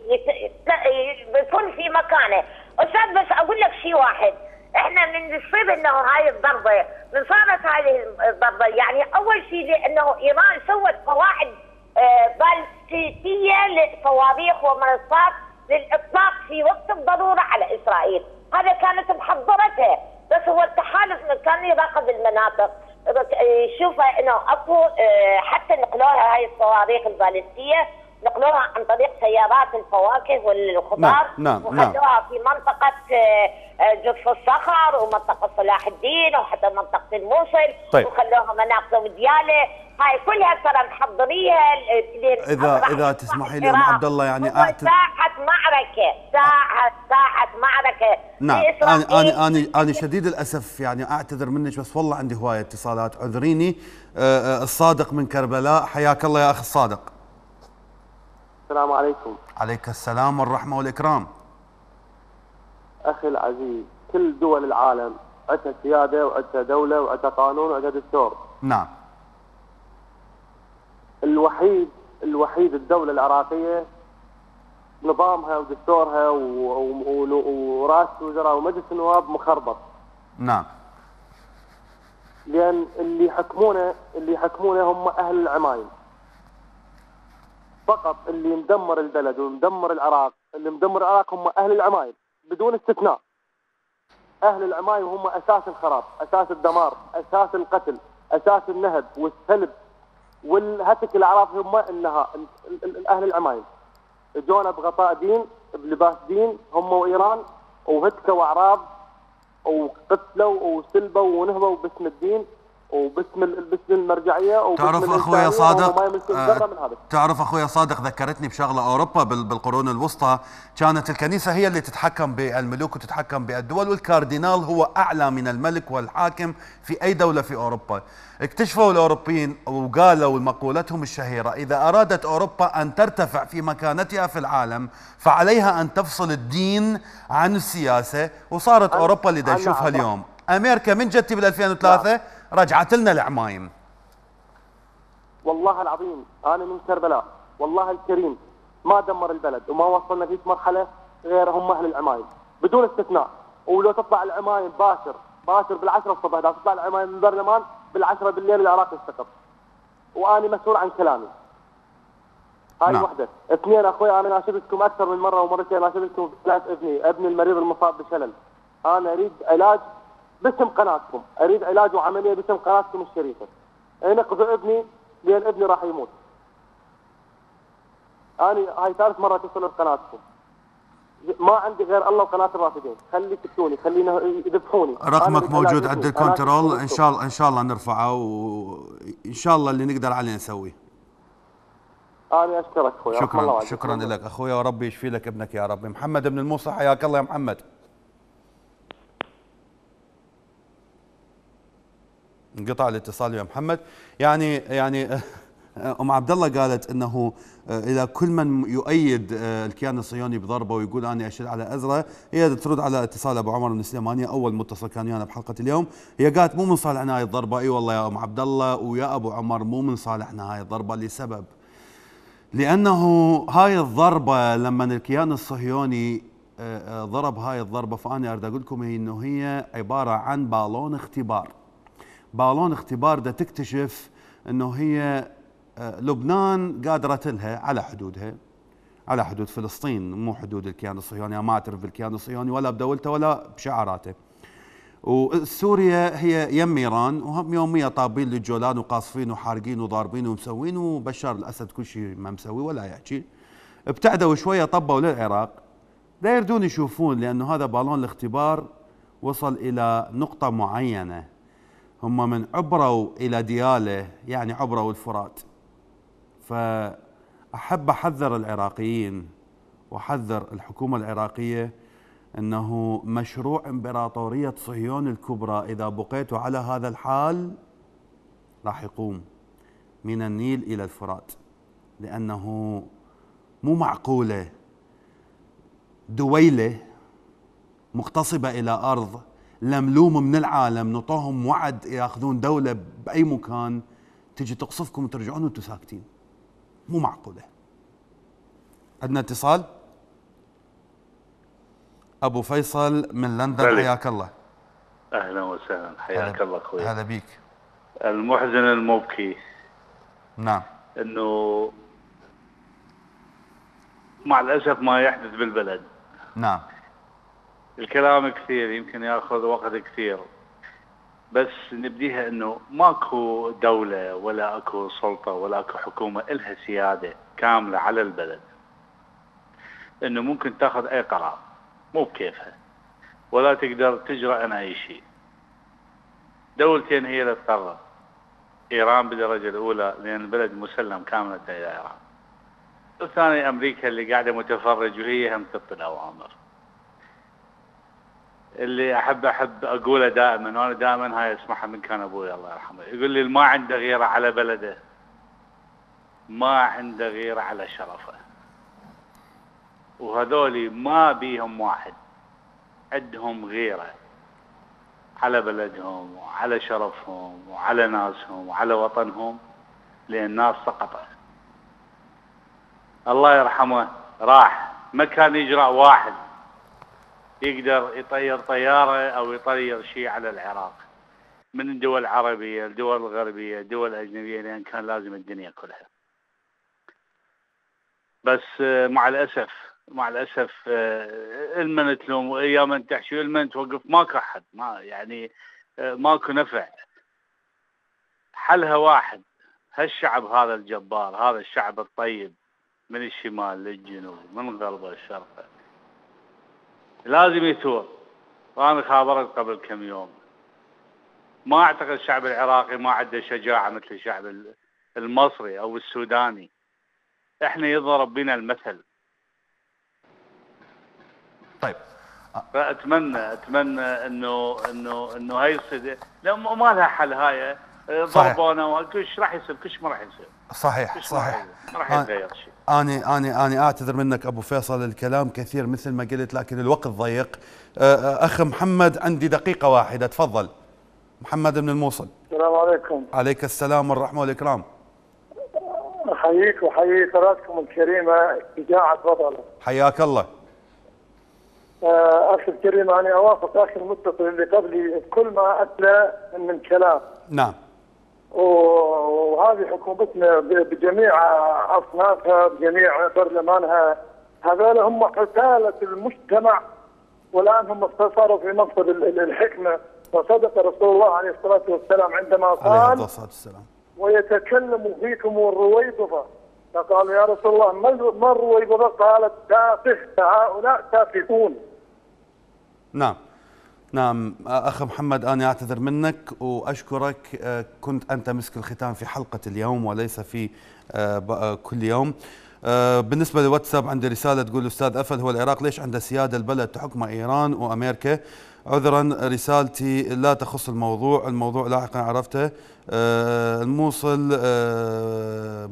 يكون في مكانه. استاذ بس اقول لك شيء واحد، احنا من يصير انه هاي الضربه من صارت هذه الضربه، يعني اول شيء لانه ايران سوت قواعد آه بالستيكيه لصواريخ ومنصات للاطلاق في وقت الضروره على اسرائيل، هذا كانت محضرتها. بس هو التحالف كان يراقب المناطق، يشوف انه اكو آه حتى نقلوها هاي الصواريخ البالستيه نقلوها عن طريق سيارات الفواكه والخضار. نعم نعم وخلوها نعم. في منطقة جرف الصخر ومنطقة صلاح الدين وحتى منطقة الموصل. طيب. وخلوها مناطق ديالة، هاي كلها ترى محضريها. اذا اذا تسمحي لي ام عبد الله، يعني اعتقد ساحة معركة ساحة ساحة معركة. نعم. انا انا انا انا شديد الاسف، يعني اعتذر منك بس والله عندي هواية اتصالات، عذريني. الصادق من كربلاء، حياك الله يا اخي الصادق. السلام عليكم. عليك السلام والرحمة والإكرام. أخي العزيز، كل دول العالم عندها سيادة وعندها دولة وعندها قانون وعندها دستور. نعم. الوحيد الوحيد الدولة العراقية نظامها ودستورها ورئاسة الوزراء ومجلس النواب مخربط. نعم. لأن اللي يحكمونه اللي يحكمونه هم أهل العمايم. فقط اللي مدمر البلد ومدمر العراق، اللي مدمر العراق هم أهل العمايم بدون استثناء. أهل العمايم هم أساس الخراب، أساس الدمار، أساس القتل، أساس النهب والسلب والهتك الأعراض هم إنها أهل العمايم. جونا بغطاء دين بلباس دين هم وإيران، وهتكوا أعراض وقتلوا وسلبوا ونهبوا باسم الدين وباسم باسم المرجعيه. تعرف اخويا صادق آه تعرف اخويا صادق ذكرتني بشغله. اوروبا بالقرون الوسطى كانت الكنيسه هي اللي تتحكم بالملوك وتتحكم بالدول، والكاردينال هو اعلى من الملك والحاكم في اي دوله في اوروبا. اكتشفوا الاوروبيين وقالوا مقولتهم الشهيره: اذا ارادت اوروبا ان ترتفع في مكانتها في العالم فعليها ان تفصل الدين عن السياسه. وصارت اوروبا اللي دا نشوفها اليوم. امريكا من جتي بال ألفين وثلاثة رجعت لنا العمايم. والله العظيم انا من كربلاء، والله الكريم ما دمر البلد وما وصلنا في مرحله غير هم اهل العمايم بدون استثناء. ولو تطلع العمايم باشر باشر بالعشرة الصبح، اذا تطلع العمايم من البرلمان بالعشرة بالليل العراق يستقر. وانا مسؤول عن كلامي. هاي نعم. وحده. اثنين اخوي، انا ناشدتكم اكثر من مره ومرتين، ناشدتكم ثلاث ابني ابني المريض المصاب بشلل. انا اريد علاج باسم قناتكم، اريد علاج وعمليه باسم قناتكم الشريفه. انقذوا ابني لان ابني راح يموت. انا هاي ثالث مره اتصل بقناتكم. ما عندي غير الله وقناه الرافدين، خلي تكتوني، خلينا يذبحوني. رقمك موجود عند الكنترول، ان شاء الله ان شاء الله نرفعه، وان شاء الله اللي نقدر عليه نسويه. انا اشكرك اخوي. شكرا شكرا لك اخويا، وربي يشفي لك ابنك يا رب. محمد بن الموصى، حياك الله يا محمد. انقطع الاتصال يا محمد. يعني يعني ام عبد الله قالت انه اذا كل من يؤيد الكيان الصهيوني بضربه ويقول انا اشيل على ازره، هي ترد على اتصال ابو عمر من السليمانيه، اول متصل كان ويانا بحلقه اليوم. هي قالت مو من صالحنا هاي الضربه. اي والله يا ام عبد الله ويا ابو عمر مو من صالحنا هاي الضربه، لسبب لأنه هاي الضربة لما الكيان الصهيوني ضرب هاي الضربة، فأنا أريد أقول لكم إنه هي عبارة عن بالون اختبار. بالون اختبار دا تكتشف إنه هي لبنان قادرة لها على حدودها، على حدود فلسطين، مو حدود الكيان الصهيوني، ما اعترف بالكيان الصهيوني ولا بدولته ولا بشعاراته. وسوريا هي يم ايران، وهم يوميا طابين للجولان وقاصفين وحارقين وضاربين ومسوين، وبشار الاسد كل شيء ما مسوي ولا يحكي. ابتعدوا شويه طبوا للعراق، لا يردون يشوفون، لانه هذا بالون الاختبار وصل الى نقطه معينه. هم من عبروا الى دياله، يعني عبروا الفرات. فاحب احذر العراقيين واحذر الحكومه العراقيه انه مشروع امبراطوريه صهيون الكبرى اذا بقيتوا على هذا الحال راح يقوم من النيل الى الفرات، لانه مو معقوله دويله مغتصبه الى ارض لملوم من العالم، نطوهم وعد ياخذون دوله باي مكان، تجي تقصفكم وترجعون وانتم ساكتين. مو معقوله. عندنا اتصال. ابو فيصل من لندن، حياك الله. اهلا وسهلا، حياك الله اخوي. هلا بيك. المحزن المبكي نعم انه مع الاسف ما يحدث بالبلد. نعم. الكلام كثير، يمكن ياخذ وقت كثير، بس نبديها انه ماكو دوله ولا اكو سلطه ولا اكو حكومه الها سياده كامله على البلد، انه ممكن تاخذ اي قرار مو بكيفها، ولا تقدر تجرأ عن اي شيء. دولتين هي اللي تقرر، ايران بالدرجه الاولى لان البلد مسلم كامله الى ايران، والثاني امريكا اللي قاعده متفرج وهي هم تعطي الاوامر. اللي احب احب اقوله دائما، وانا دائما هاي اسمعها من كان ابوي الله يرحمه، يقول لي ما عنده غيره على بلده، ما عنده غيره على شرفه. وهذولي ما بيهم واحد، عندهم غيره على بلدهم وعلى شرفهم وعلى ناسهم وعلى وطنهم، لان الناس سقطت. الله يرحمه راح، ما كان يجرأ واحد يقدر يطير طياره او يطير شيء على العراق من الدول العربيه، الدول الغربيه، الدول الاجنبيه، لان كان لازم الدنيا كلها. بس مع الاسف مع الاسف المن تلوم وايام من تحشي المن توقف، ماكو احد، ما يعني ماكو نفع. حلها واحد، هالشعب هذا الجبار، هذا الشعب الطيب من الشمال للجنوب، من غربه لشرقه، لازم يثور. وانا خابرت قبل كم يوم، ما اعتقد الشعب العراقي ما عنده شجاعه مثل الشعب المصري او السوداني. احنا يضرب بنا المثل. طيب فاتمنى اتمنى انه انه انه هاي الصيده لا ما لها حل، هاي ضربونا وكلش راح يصير، كلش ما راح يصير. صحيح صحيح. ما راح يتغير شيء. اني اني اني اعتذر منك ابو فيصل، الكلام كثير مثل ما قلت لكن الوقت ضيق. اخ محمد عندي دقيقه واحده، تفضل. محمد من الموصل. السلام عليكم. عليك السلام والرحمه والاكرام. احييك واحيي قناتكم الكريمه اذاعه بطله. حياك الله. اخي الكريم، انا اوافق اخي المتصل اللي قبلي كل ما اتلى من كلام. نعم. وهذه حكومتنا بجميع اصنافها بجميع برلمانها، هذول هم حثاله المجتمع، والان هم صاروا في منصب الحكمه. وصدق رسول الله عليه الصلاه والسلام عندما قال عليه الصلاه والسلام ويتكلم فيكم الرويبضه، فقال يا رسول الله ما الرويبضه؟ قالت تافه، هؤلاء تافهون. نعم نعم. أخ محمد أنا أعتذر منك وأشكرك، كنت أنت مسك الختام في حلقة اليوم وليس في كل يوم. بالنسبة للواتساب عندي رسالة تقول أستاذ أفل، هو العراق ليش عنده سيادة البلد تحكمه إيران وأمريكا؟ عذرا رسالتي لا تخص الموضوع، الموضوع لاحقا عرفته. الموصل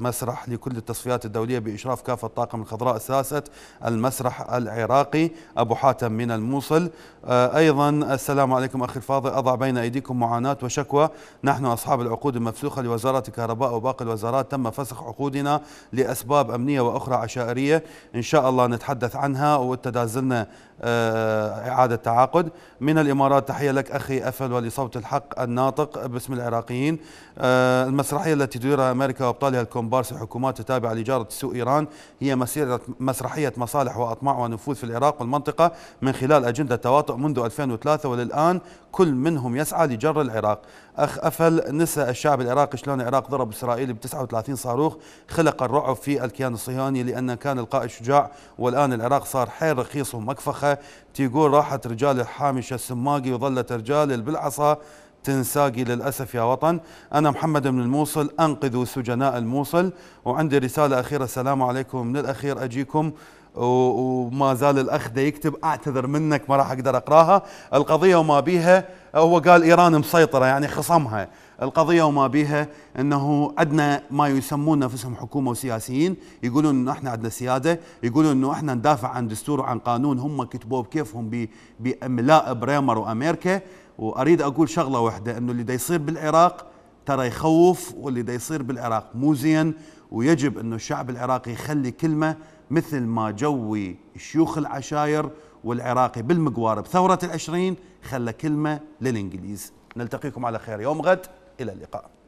مسرح لكل التصفيات الدولية بإشراف كافة الطاقم الخضراء ساسة المسرح العراقي أبو حاتم من الموصل. أيضا السلام عليكم أخي الفاضل، أضع بين أيديكم معاناة وشكوى، نحن أصحاب العقود المفسوخة لوزارة الكهرباء وباقي الوزارات تم فسخ عقودنا لأسباب أمنية وأخرى عشائرية، إن شاء الله نتحدث عنها وتدازلنا إعادة تعاقد. من الإمارات تحية لك أخي أفل ولصوت الحق الناطق باسم العراقيين. المسرحية التي تديرها أمريكا وأبطالها الكومبارس الحكومات التابعة لجارة السوء إيران هي مسيرة مسرحية مصالح وأطماع ونفوذ في العراق والمنطقة من خلال أجندة تواطؤ منذ ألفين وثلاثة، وللآن كل منهم يسعى لجر العراق. أخ أفل، نسى الشعب العراقي شلون العراق ضرب إسرائيل ب تسعة وثلاثين صاروخ، خلق الرعب في الكيان الصهيوني لأن كان القائد شجاع، والآن العراق صار حيل رخيص ومكفخة. تيقول راحت رجال الحامشة السماقي وظلت رجال بالعصا تنساقي للأسف يا وطن. أنا محمد من الموصل، أنقذوا سجناء الموصل. وعندي رسالة أخيرة، السلام عليكم، من الأخير أجيكم وما زال الأخ دا يكتب، أعتذر منك ما راح أقدر أقراها. القضية وما بيها، هو قال إيران مسيطرة يعني خصمها. القضية وما بيها أنه عندنا ما يسمون نفسهم حكومة وسياسيين، يقولون أنه إحنا عندنا سيادة، يقولون أنه إحنا ندافع عن دستور وعن قانون هم كتبوه بكيفهم بإملاء بريمر وأمريكا. وأريد أقول شغلة واحدة، أنه اللي دا يصير بالعراق ترى يخوف، واللي دا يصير بالعراق مو زين، ويجب أنه الشعب العراقي يخلي كلمة مثل ما جوي شيوخ العشاير والعراقي بالمقوار بثورة العشرين خلى كلمة للإنجليز. نلتقيكم على خير يوم غد، إلى اللقاء.